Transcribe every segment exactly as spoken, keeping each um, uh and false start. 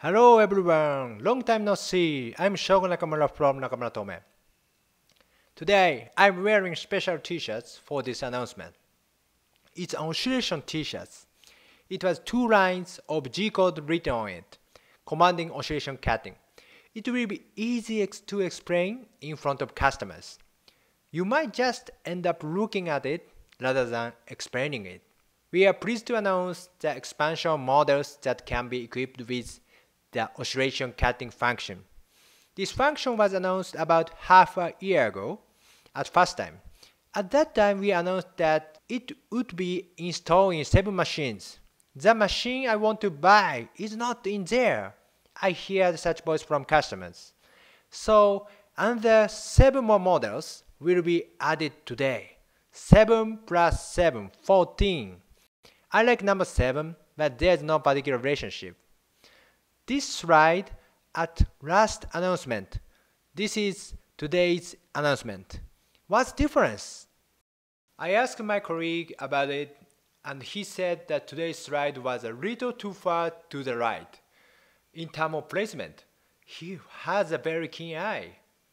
Hello everyone, long time no see. I'm Shogun Nakamura from Nakamura-Tome. Today, I'm wearing special t-shirts for this announcement. It's an oscillation t-shirts. It has two lines of G-code written on it, commanding oscillation cutting. It will be easy to explain in front of customers. You might just end up looking at it rather than explaining it. We are pleased to announce the expansion models that can be equipped with the oscillation cutting function. This function was announced about half a year ago at first time. At that time, we announced that it would be installed in seven machines. The machine I want to buy is not in there. I hear such voice from customers. So, another seven more models will be added today. seven plus seven, fourteen. I like number seven, but there's no particular relationship. This slide at last announcement. This is today's announcement. What's the difference? I asked my colleague about it and he said that today's slide was a little too far to the right. In terms of placement, he has a very keen eye.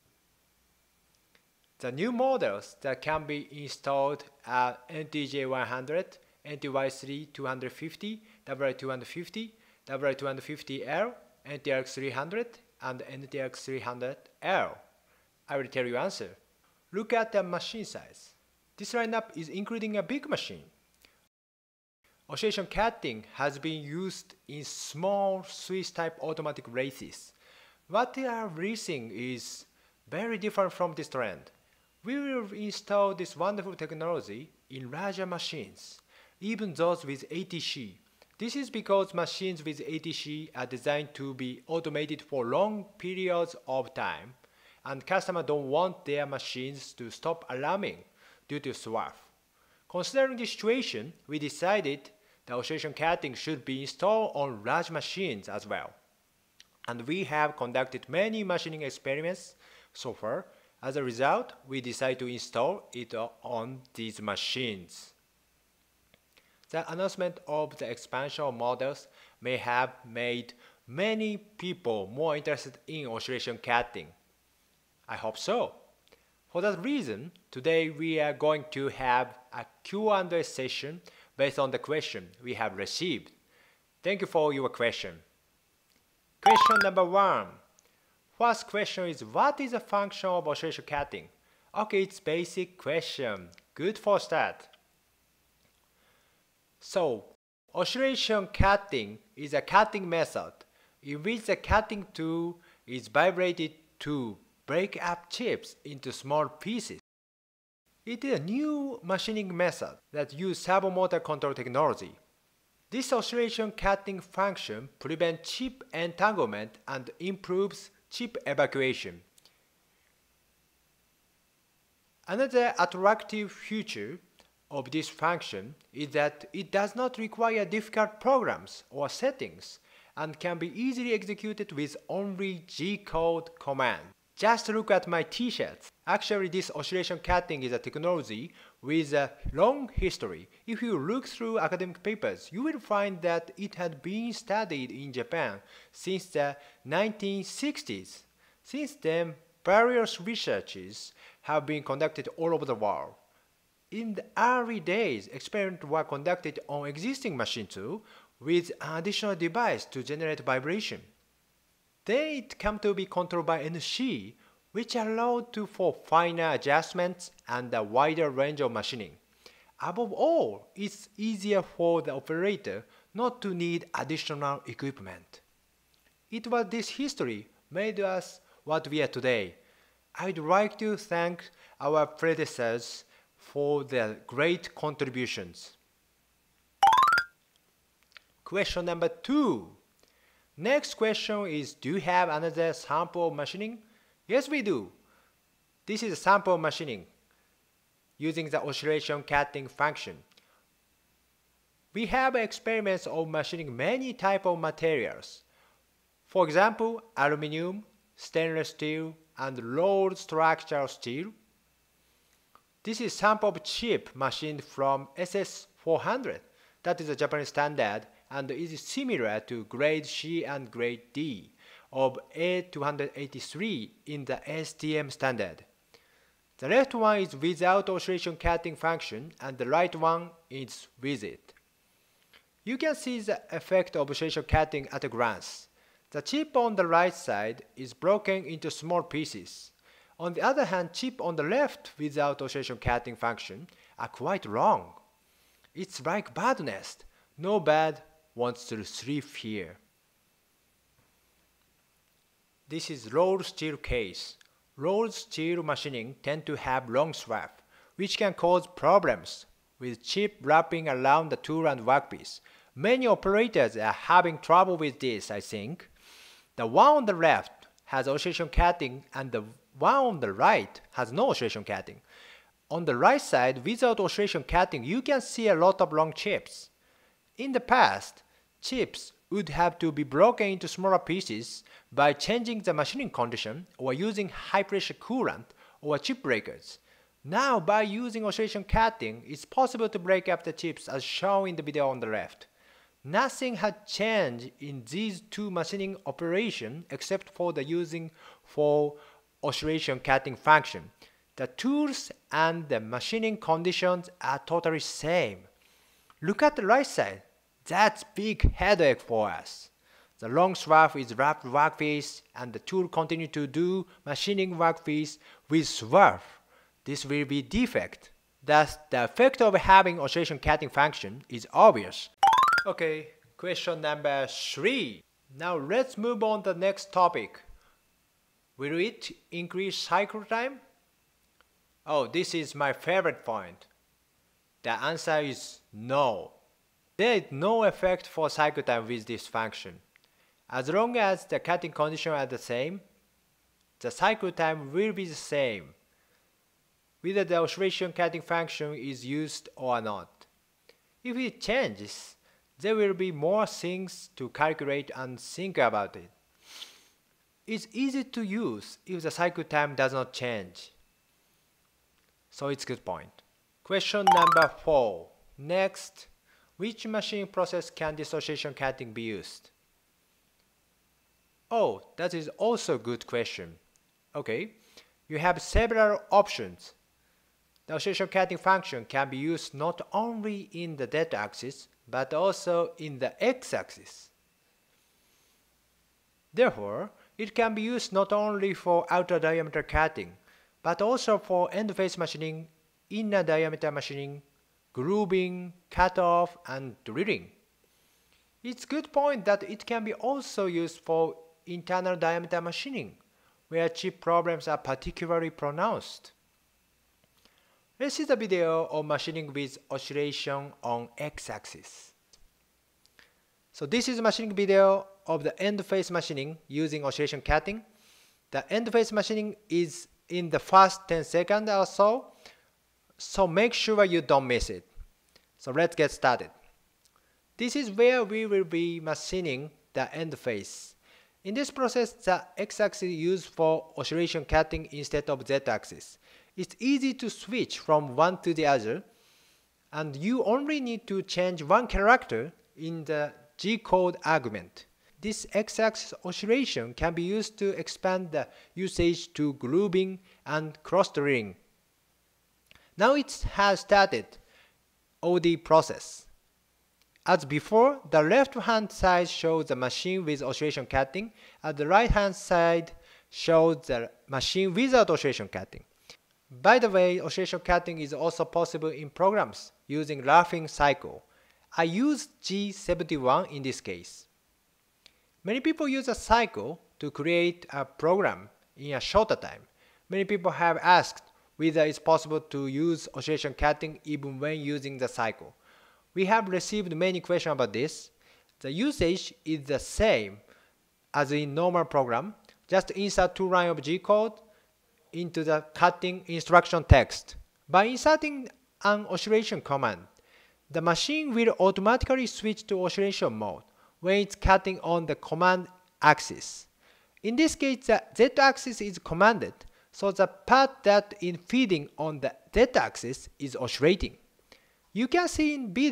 The new models that can be installed are N T J one hundred, N T Y three two fifty, W I two fifty, W I two fifty L, N T R X three hundred, and N T R X three hundred L. I will tell you answer. Look at the machine size. This lineup is including a big machine. Oscillation cutting has been used in small Swiss-type automatic races. What they are releasing is very different from this trend. We will install this wonderful technology in larger machines, even those with A T C. This is because machines with A T C are designed to be automated for long periods of time, and customers don't want their machines to stop alarming due to swarf. Considering the situation, we decided the oscillation cutting should be installed on large machines as well. And we have conducted many machining experiments so far. As a result, we decided to install it on these machines. The announcement of the expansion models may have made many people more interested in oscillation cutting. I hope so. For that reason, today we are going to have a Q and A session based on the question we have received. Thank you for your question. Question number one. First question is, what is the function of oscillation cutting? Okay, it's basic question. Good for start. So, oscillation cutting is a cutting method in which the cutting tool is vibrated to break up chips into small pieces. It is a new machining method that uses servomotor control technology. This oscillation cutting function prevents chip entanglement and improves chip evacuation. Another attractive feature of this function is that it does not require difficult programs or settings and can be easily executed with only G-code command. Just look at my t-shirts. Actually, this oscillation cutting is a technology with a long history. If you look through academic papers, you will find that it had been studied in Japan since the nineteen sixties. Since then, various researches have been conducted all over the world. In the early days, experiments were conducted on existing machine too, with an additional device to generate vibration. Then it came to be controlled by N C, which allowed to for finer adjustments and a wider range of machining. Above all, it's easier for the operator not to need additional equipment. It was this history made us what we are today. I'd like to thank our predecessors for their great contributions. Question number two. Next question is, do you have another sample of machining? Yes, we do. This is a sample of machining using the oscillation cutting function. We have experiments of machining many types of materials. For example, aluminum, stainless steel, and rolled structural steel. This is sample of chip machined from S S four hundred. That is a Japanese standard and is similar to grade C and grade D of A two eighty-three in the S T M standard. The left one is without oscillation cutting function and the right one is with it. You can see the effect of oscillation cutting at a glance. The chip on the right side is broken into small pieces. On the other hand, chip on the left without oscillation cutting function are quite long. It's like bird nest. No bird wants to sleep here. This is rolled steel case. Rolled steel machining tend to have long swarf, which can cause problems with chip wrapping around the tool and workpiece. Many operators are having trouble with this, I think. The one on the left has oscillation cutting and the one on the right has no oscillation cutting. On the right side, without oscillation cutting, you can see a lot of long chips. In the past, chips would have to be broken into smaller pieces by changing the machining condition or using high-pressure coolant or chip breakers. Now, by using oscillation cutting, it's possible to break up the chips as shown in the video on the left. Nothing has changed in these two machining operations except for the using for oscillation cutting function. The tools and the machining conditions are totally same. Look at the right side. That's big headache for us. The long swarf is wrapped workpiece and the tool continue to do machining workpiece with swarf. This will be defect. Thus, the effect of having oscillation cutting function is obvious. Okay, question number three. Now let's move on to the next topic. Will it increase cycle time? Oh, this is my favorite point. The answer is no. There is no effect for cycle time with this function. As long as the cutting conditions are the same, the cycle time will be the same, whether the oscillation cutting function is used or not. If it changes, there will be more things to calculate and think about it. It's easy to use if the cycle time does not change. So it's a good point. Question number four. Next, which machining process can this oscillation cutting be used? Oh, that is also a good question. Okay, you have several options. The oscillation cutting function can be used not only in the z-axis, but also in the x-axis. Therefore, it can be used not only for outer diameter cutting, but also for end face machining, inner diameter machining, grooving, cut-off, and drilling. It's a good point that it can be also used for internal diameter machining, where chip problems are particularly pronounced. Let's see the video of machining with oscillation on x-axis. So this is a machining video of the end face machining using oscillation cutting. The end face machining is in the first ten seconds or so, so make sure you don't miss it. So let's get started. This is where we will be machining the end face. In this process, the x-axis is used for oscillation cutting instead of z-axis. It's easy to switch from one to the other, and you only need to change one character in the G-code argument. This x-axis oscillation can be used to expand the usage to grooving and cross-drilling. Now it has started O D process. As before, the left-hand side shows the machine with oscillation cutting, and the right-hand side shows the machine without oscillation cutting. By the way, oscillation cutting is also possible in programs using roughing cycle. I used G seventy-one in this case. Many people use a cycle to create a program in a shorter time. Many people have asked whether it's possible to use oscillation cutting even when using the cycle. We have received many questions about this. The usage is the same as in normal program. Just insert two lines of G code into the cutting instruction text. By inserting an oscillation command, the machine will automatically switch to oscillation mode when it's cutting on the command axis. In this case, the z-axis is commanded, so the part that is feeding on the z-axis is oscillating. You can see in video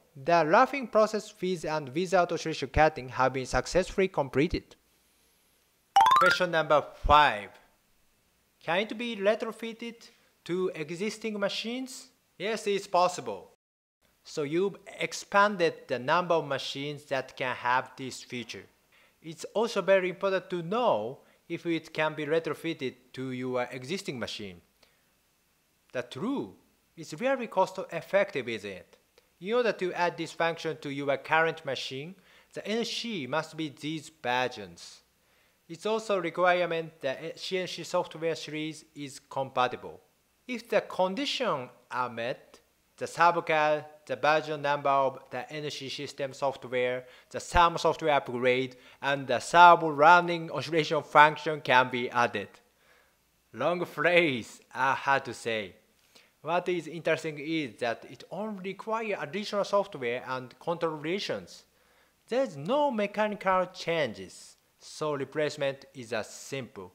the roughing process with and without oscillation cutting have been successfully completed. Question number five. Can it be retrofitted to existing machines? Yes, it's possible. So you've expanded the number of machines that can have this feature. It's also very important to know if it can be retrofitted to your existing machine. The true is really cost effective, isn't it? In order to add this function to your current machine, the N C must be these versions. It's also a requirement that C N C software series is compatible. If the conditions are met, the subcard, the version number of the N C system software, the SUM software upgrade, and the servo running oscillation function can be added. Long phrase, I had to say. What is interesting is that it only requires additional software and control relations. There is no mechanical changes, so replacement is as simple.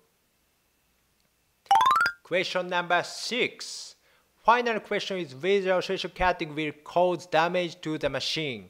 Question number six. Final question is whether oscillation cutting will cause damage to the machine.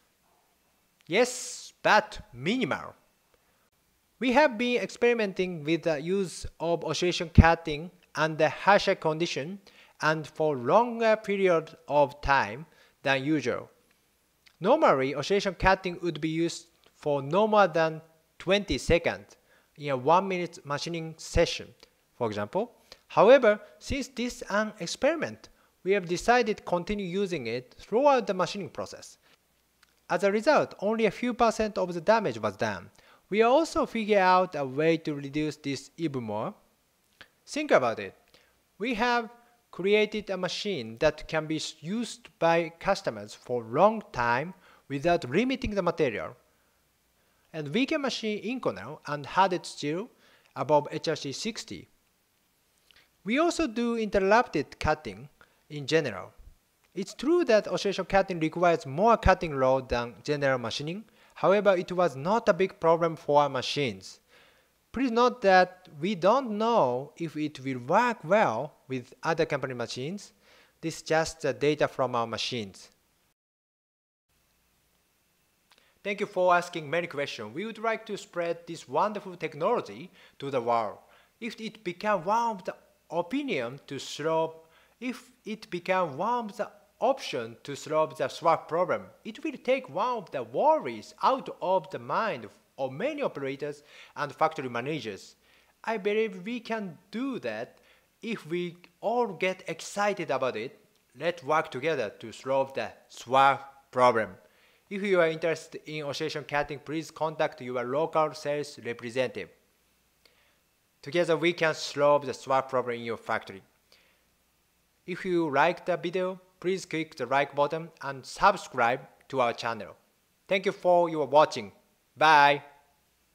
Yes, but minimal. We have been experimenting with the use of oscillation cutting under harsher conditions and for longer period of time than usual. Normally, oscillation cutting would be used for no more than twenty seconds in a one minute machining session, for example. However, since this is an experiment, we have decided to continue using it throughout the machining process. As a result, only a few percent of the damage was done. We also figured out a way to reduce this even more. Think about it. We have created a machine that can be used by customers for a long time without limiting the material. And we can machine Inconel and hard steel above H R C sixty. We also do interrupted cutting in general. It's true that oscillation cutting requires more cutting load than general machining. However, it was not a big problem for our machines. Please note that we don't know if it will work well with other company machines. This is just the data from our machines. Thank you for asking many questions. We would like to spread this wonderful technology to the world. If it becomes one of the opinion to solve, if it becomes one of the option to solve the swarf problem, it will take one of the worries out of the mind of many operators and factory managers. I believe we can do that if we all get excited about it. Let's work together to solve the swarf problem. If you are interested in oscillation cutting, please contact your local sales representative. Together we can solve the swarf problem in your factory. If you like the video, please click the like button and subscribe to our channel. Thank you for your watching. Bye.